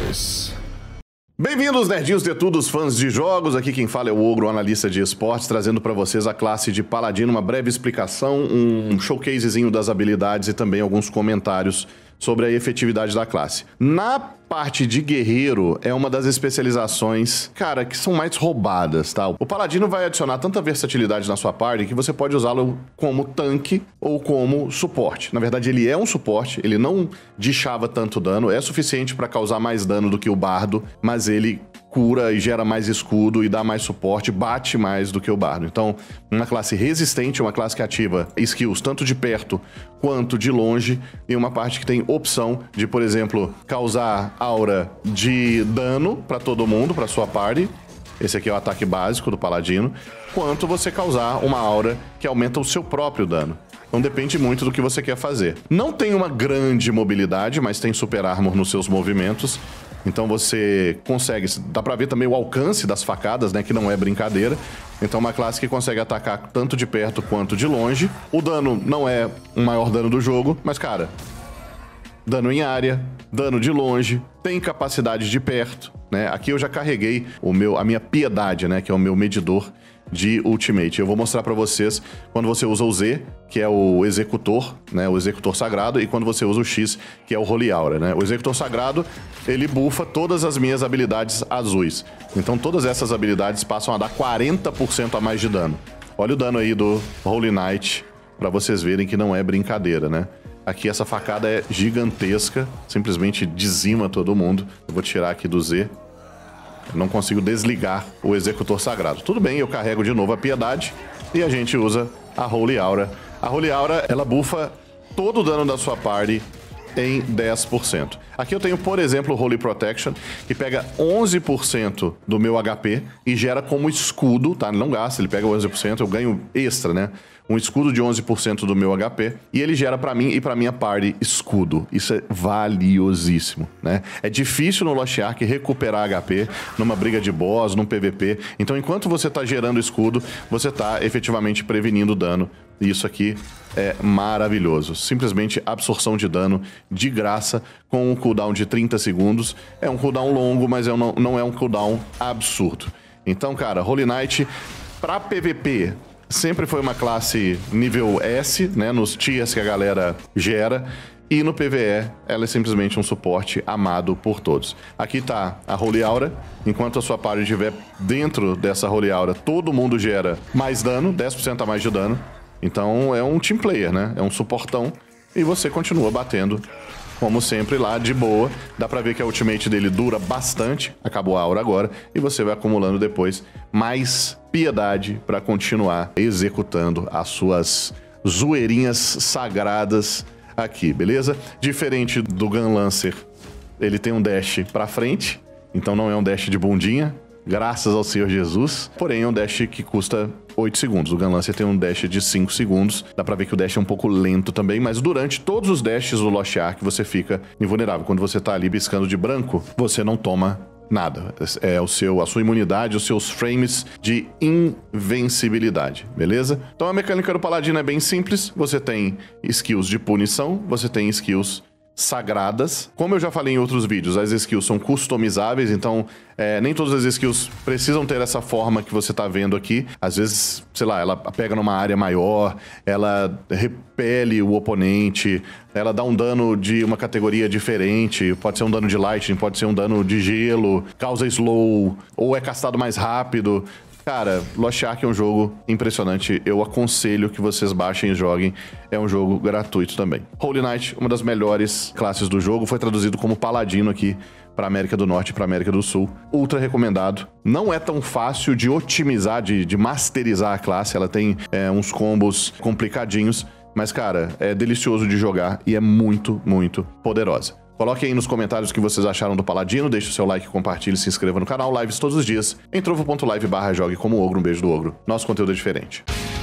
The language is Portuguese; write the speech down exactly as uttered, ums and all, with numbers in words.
dois. Bem-vindos, nerdinhos de tudo, os fãs de jogos. Aqui quem fala é o Ogro, analista de esportes, trazendo para vocês a classe de Paladino, uma breve explicação, um showcasezinho das habilidades e também alguns comentários sobre a efetividade da classe. Na parte de guerreiro, é uma das especializações, cara, que são mais roubadas, tá? O Paladino vai adicionar tanta versatilidade na sua party que você pode usá-lo como tanque ou como suporte. Na verdade, ele é um suporte, ele não dichava tanto dano, é suficiente para causar mais dano do que o bardo, mas ele cura e gera mais escudo e dá mais suporte, bate mais do que o bardo. Então, uma classe resistente, uma classe que ativa skills tanto de perto quanto de longe, e uma parte que tem opção de, por exemplo, causar aura de dano para todo mundo, para sua party. Esse aqui é o ataque básico do Paladino. Quanto você causar uma aura que aumenta o seu próprio dano. Então depende muito do que você quer fazer. Não tem uma grande mobilidade, mas tem super armor nos seus movimentos. Então você consegue, dá pra ver também o alcance das facadas, né, que não é brincadeira. Então uma classe que consegue atacar tanto de perto quanto de longe. O dano não é o maior dano do jogo, mas cara, dano em área, dano de longe, tem capacidade de perto, né? Aqui eu já carreguei o meu, a minha piedade, né, que é o meu medidor de ultimate. Eu vou mostrar pra vocês quando você usa o Z, que é o executor, né, o executor sagrado, e quando você usa o X, que é o Holy Aura, né? O executor sagrado, ele buffa todas as minhas habilidades azuis. Então todas essas habilidades passam a dar quarenta por cento a mais de dano. Olha o dano aí do Holy Knight, pra vocês verem que não é brincadeira, né? Aqui essa facada é gigantesca, simplesmente dizima todo mundo. Eu vou tirar aqui do Z. Eu não consigo desligar o executor sagrado. Tudo bem, eu carrego de novo a piedade e a gente usa a Holy Aura. A Holy Aura, ela bufa todo o dano da sua party em dez por cento. Aqui eu tenho, por exemplo, o Holy Protection, que pega onze por cento do meu H P e gera como escudo, tá? Ele não gasta, ele pega onze por cento, eu ganho extra, né? Um escudo de onze por cento do meu H P, e ele gera pra mim e pra minha party escudo. Isso é valiosíssimo, né? É difícil no Lost Ark recuperar H P numa briga de boss, num P V P. Então, enquanto você tá gerando escudo, você tá efetivamente prevenindo dano. E isso aqui é maravilhoso. Simplesmente absorção de dano de graça, com um cooldown de trinta segundos. É um cooldown longo, mas é um, não é um cooldown absurdo. Então, cara, Holy Knight, pra P V P, sempre foi uma classe nível S, né, nos tiers que a galera gera, e no P V E ela é simplesmente um suporte amado por todos. Aqui tá a Holy Aura, enquanto a sua party estiver dentro dessa Holy Aura, todo mundo gera mais dano, dez por cento a mais de dano. Então é um team player, né, é um suportão, e você continua batendo como sempre lá, de boa. Dá pra ver que a ultimate dele dura bastante. Acabou a aura agora. E você vai acumulando depois mais piedade pra continuar executando as suas zoeirinhas sagradas aqui, beleza? Diferente do Gun Lancer, ele tem um dash pra frente. Então não é um dash de bundinha, graças ao Senhor Jesus. Porém é um dash que custa oito segundos. O Gun Lancer tem um dash de cinco segundos. Dá pra ver que o dash é um pouco lento também, mas durante todos os dashes do Lost Ark você fica invulnerável. Quando você tá ali piscando de branco, você não toma nada. É o seu, a sua imunidade, os seus frames de invencibilidade, beleza? Então a mecânica do Paladino é bem simples. Você tem skills de punição, você tem skills sagradas. Como eu já falei em outros vídeos, as skills são customizáveis, então é, nem todas as skills precisam ter essa forma que você tá vendo aqui. Às vezes, sei lá, ela pega numa área maior, ela repele o oponente, ela dá um dano de uma categoria diferente, pode ser um dano de lightning, pode ser um dano de gelo, causa slow, ou é castado mais rápido. Cara, Lost Ark é um jogo impressionante, eu aconselho que vocês baixem e joguem, é um jogo gratuito também. Holy Knight, uma das melhores classes do jogo, foi traduzido como Paladino aqui para América do Norte e para América do Sul. Ultra recomendado. Não é tão fácil de otimizar, de, de masterizar a classe, ela tem é, uns combos complicadinhos, mas cara, é delicioso de jogar e é muito, muito poderosa. Coloque aí nos comentários o que vocês acharam do Paladino, deixe o seu like, compartilhe, se inscreva no canal, lives todos os dias, em trovo ponto live barra jogue como ogro, um beijo do ogro, nosso conteúdo é diferente.